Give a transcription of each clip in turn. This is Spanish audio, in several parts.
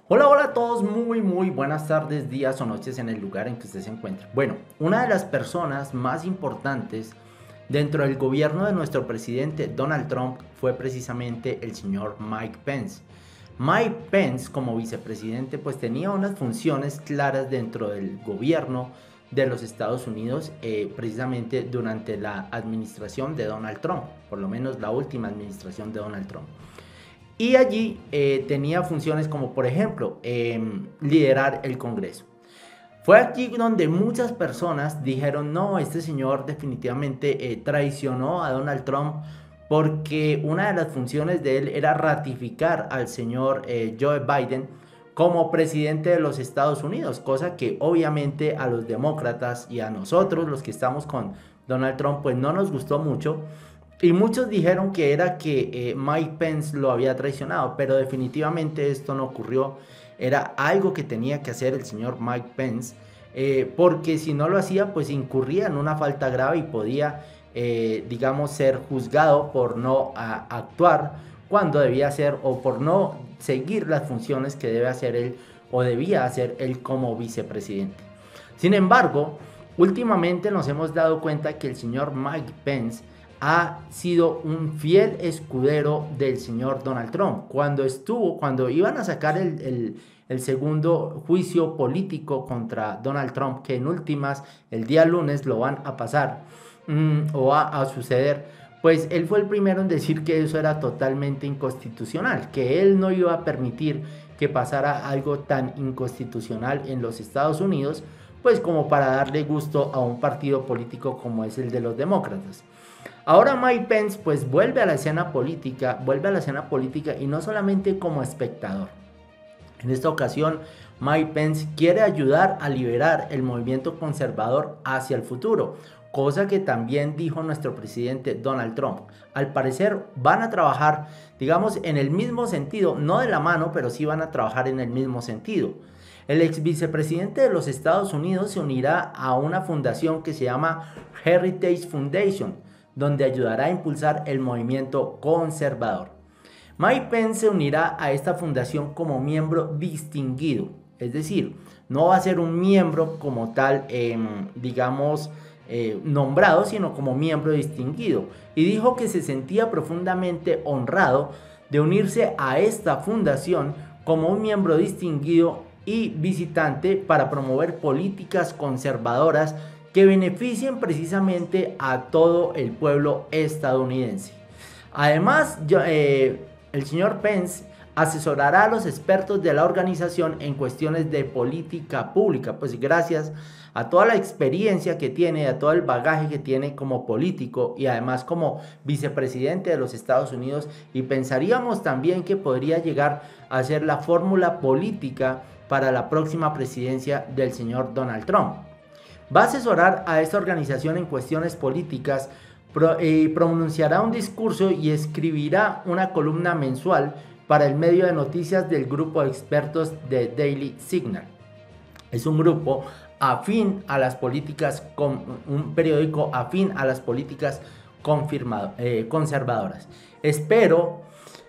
Hola, hola a todos, muy buenas tardes, días o noches en el lugar en que usted se encuentre. Bueno, una de las personas más importantes dentro del gobierno de nuestro presidente Donald Trump fue precisamente el señor Mike Pence. Mike Pence como vicepresidente pues tenía unas funciones claras dentro del gobierno de los Estados Unidos, precisamente durante la administración de Donald Trump, por lo menos la última administración de Donald Trump. Y allí tenía funciones como, por ejemplo, liderar el Congreso. Fue aquí donde muchas personas dijeron, no, este señor definitivamente traicionó a Donald Trump porque una de las funciones de él era ratificar al señor Joe Biden como presidente de los Estados Unidos, cosa que obviamente a los demócratas y a nosotros, los que estamos con Donald Trump, pues no nos gustó mucho. Y muchos dijeron que era que Mike Pence lo había traicionado, pero definitivamente esto no ocurrió. Era algo que tenía que hacer el señor Mike Pence, porque si no lo hacía, pues incurría en una falta grave y podía, digamos, ser juzgado por no actuar cuando debía hacer o por no seguir las funciones que debe hacer él o debía hacer él como vicepresidente. Sin embargo, últimamente nos hemos dado cuenta que el señor Mike Pence ha sido un fiel escudero del señor Donald Trump. Cuando iban a sacar el segundo juicio político contra Donald Trump, que en últimas el día lunes lo van a pasar o va a suceder, pues él fue el primero en decir que eso era totalmente inconstitucional, que él no iba a permitir que pasara algo tan inconstitucional en los Estados Unidos, pues como para darle gusto a un partido político como es el de los demócratas. Ahora Mike Pence pues vuelve a la escena política y no solamente como espectador. En esta ocasión, Mike Pence quiere ayudar a liberar el movimiento conservador hacia el futuro, cosa que también dijo nuestro presidente Donald Trump. Al parecer van a trabajar, digamos, en el mismo sentido, no de la mano, pero sí van a trabajar en el mismo sentido. El ex vicepresidente de los Estados Unidos se unirá a una fundación que se llama Heritage Foundation, donde ayudará a impulsar el movimiento conservador. Mike Pence se unirá a esta fundación como miembro distinguido, es decir, no va a ser un miembro como tal, digamos, nombrado, sino como miembro distinguido. Y dijo que se sentía profundamente honrado de unirse a esta fundación como un miembro distinguido y visitante para promover políticas conservadoras que beneficien precisamente a todo el pueblo estadounidense. Además, el señor Pence asesorará a los expertos de la organización en cuestiones de política pública, pues gracias a toda la experiencia que tiene, a todo el bagaje que tiene como político y además como vicepresidente de los Estados Unidos, y pensaríamos también que podría llegar a ser la fórmula política para la próxima presidencia del señor Donald Trump. Va a asesorar a esta organización en cuestiones políticas, pronunciará un discurso y escribirá una columna mensual para el medio de noticias del grupo de expertos de Daily Signal. Es un grupo afín a las políticas, un periódico afín a las políticas conservadoras. Espero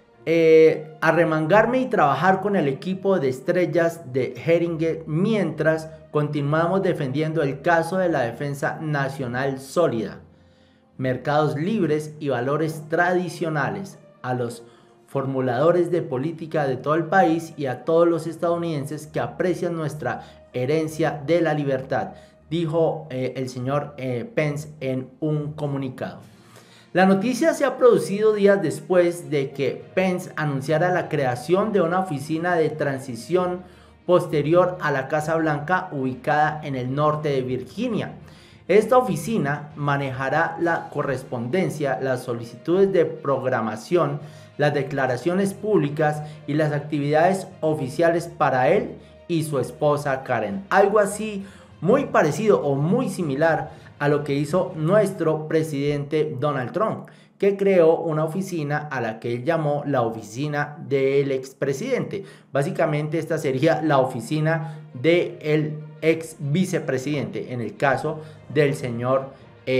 arremangarme y trabajar con el equipo de estrellas de Heringer mientras continuamos defendiendo el caso de la defensa nacional sólida, mercados libres y valores tradicionales a los formuladores de política de todo el país y a todos los estadounidenses que aprecian nuestra herencia de la libertad, dijo el señor Pence en un comunicado. La noticia se ha producido días después de que Pence anunciara la creación de una oficina de transición posterior a la Casa Blanca ubicada en el norte de Virginia. Esta oficina manejará la correspondencia, las solicitudes de programación, las declaraciones públicas y las actividades oficiales para él y su esposa Karen. Algo así muy parecido o muy similar a lo que hizo nuestro presidente Donald Trump, que creó una oficina a la que él llamó la oficina del expresidente. Básicamente esta sería la oficina del ex vicepresidente en el caso del señor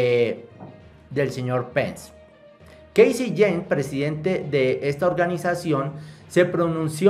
Pence. Casey James, presidente de esta organización, se pronunció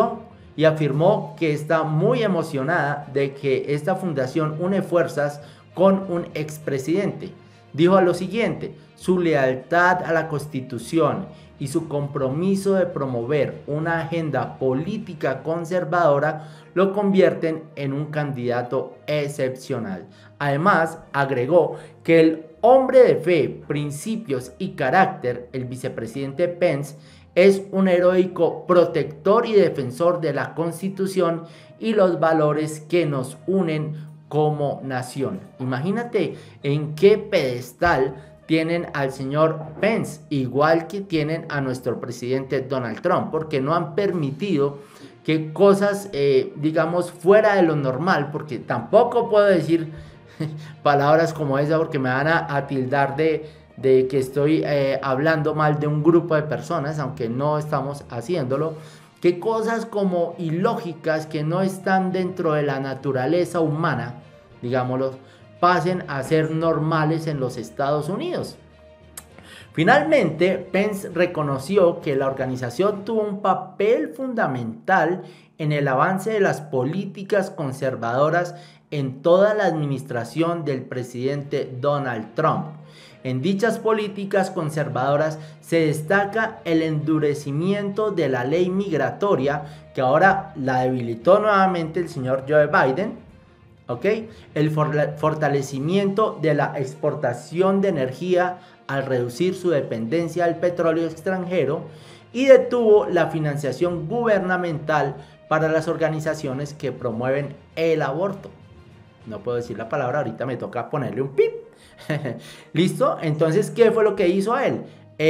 y afirmó que está muy emocionada de que esta fundación une fuerzas con un expresidente. Dijo lo siguiente: su lealtad a la Constitución y su compromiso de promover una agenda política conservadora lo convierten en un candidato excepcional. Además, agregó que el hombre de fe, principios y carácter, el vicepresidente Pence, es un heroico protector y defensor de la Constitución y los valores que nos unen como nación. Imagínate en qué pedestal tienen al señor Pence, igual que tienen a nuestro presidente Donald Trump, porque no han permitido que cosas, digamos, fuera de lo normal, porque tampoco puedo decir palabras como esa porque me van a tildar de que estoy hablando mal de un grupo de personas, aunque no estamos haciéndolo, que cosas como ilógicas que no están dentro de la naturaleza humana, digámoslo, pasen a ser normales en los Estados Unidos. Finalmente, Pence reconoció que la organización tuvo un papel fundamental en el avance de las políticas conservadoras en toda la administración del presidente Donald Trump. En dichas políticas conservadoras se destaca el endurecimiento de la ley migratoria, que ahora la debilitó nuevamente el señor Joe Biden, ¿ok? El fortalecimiento de la exportación de energía al reducir su dependencia del petróleo extranjero, y detuvo la financiación gubernamental para las organizaciones que promueven el aborto. No puedo decir la palabra, ahorita me toca ponerle un pip. ¿Listo? Entonces, ¿qué fue lo que hizo él?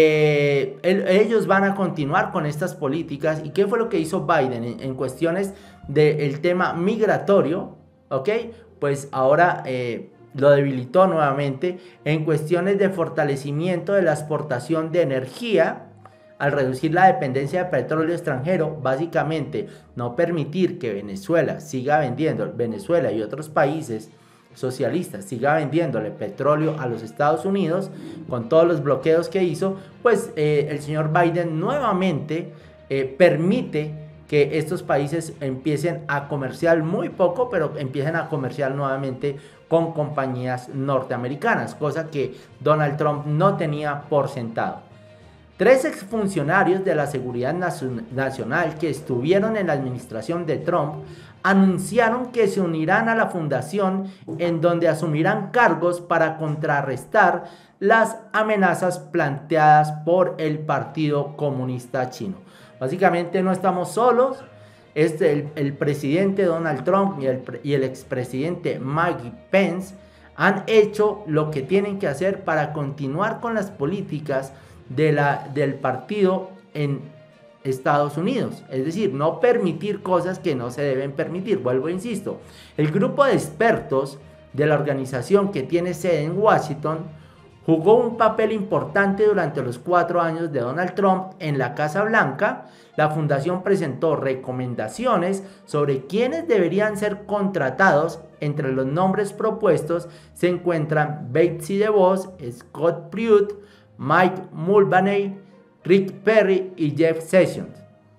Ellos van a continuar con estas políticas. ¿Y qué fue lo que hizo Biden en cuestiones del tema migratorio? ¿Ok? Pues ahora lo debilitó nuevamente en cuestiones de fortalecimiento de la exportación de energía al reducir la dependencia de petróleo extranjero. Básicamente, no permitir que Venezuela siga vendiendo, Venezuela y otros países socialistas siga vendiéndole petróleo a los Estados Unidos con todos los bloqueos que hizo. Pues el señor Biden nuevamente permite que estos países empiecen a comerciar muy poco, pero empiecen a comerciar nuevamente con compañías norteamericanas, cosa que Donald Trump no tenía por sentado. 3 exfuncionarios de la Seguridad Nacional que estuvieron en la administración de Trump anunciaron que se unirán a la fundación, en donde asumirán cargos para contrarrestar las amenazas planteadas por el Partido Comunista Chino. Básicamente no estamos solos. El presidente Donald Trump y el expresidente Mike Pence han hecho lo que tienen que hacer para continuar con las políticas del partido en Estados Unidos, es decir, no permitir cosas que no se deben permitir. Vuelvo e insisto, el grupo de expertos de la organización, que tiene sede en Washington, jugó un papel importante durante los 4 años de Donald Trump en la Casa Blanca. La fundación presentó recomendaciones sobre quiénes deberían ser contratados. Entre los nombres propuestos se encuentran Betsy DeVos, Scott Pruitt, Mike Mulvaney, Rick Perry y Jeff Sessions.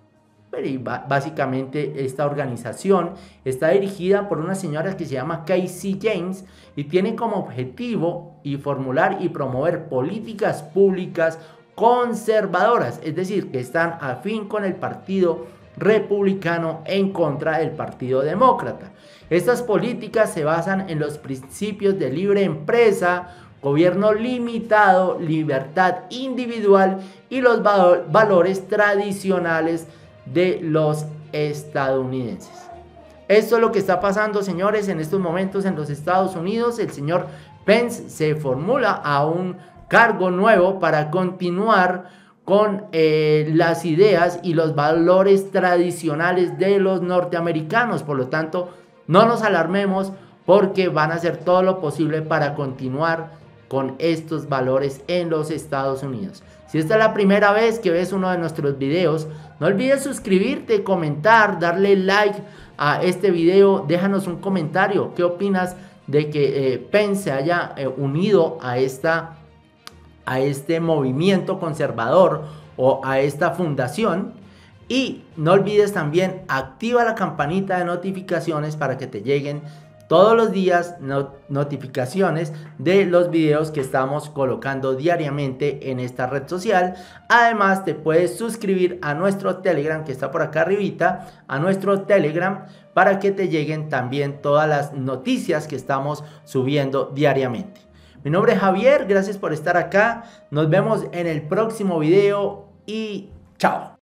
Básicamente esta organización está dirigida por una señora que se llama Casey James y tiene como objetivo formular y promover políticas públicas conservadoras, es decir, que están afín con el Partido Republicano en contra del Partido Demócrata. Estas políticas se basan en los principios de libre empresa, gobierno limitado, libertad individual y los valores tradicionales de los estadounidenses. Esto es lo que está pasando, señores, en estos momentos en los Estados Unidos. El señor Pence se formula a un cargo nuevo para continuar con las ideas y los valores tradicionales de los norteamericanos. Por lo tanto, no nos alarmemos, porque van a hacer todo lo posible para continuar con estos valores en los Estados Unidos. Si esta es la primera vez que ves uno de nuestros videos, no olvides suscribirte, comentar, darle like a este video. Déjanos un comentario. ¿Qué opinas de que Pence se haya unido a este movimiento conservador o a esta fundación? Y no olvides también activa la campanita de notificaciones para que te lleguen todos los días notificaciones de los videos que estamos colocando diariamente en esta red social. Además te puedes suscribir a nuestro Telegram que está por acá arribita, a nuestro Telegram, para que te lleguen también todas las noticias que estamos subiendo diariamente. Mi nombre es Javier, gracias por estar acá, nos vemos en el próximo video y chao.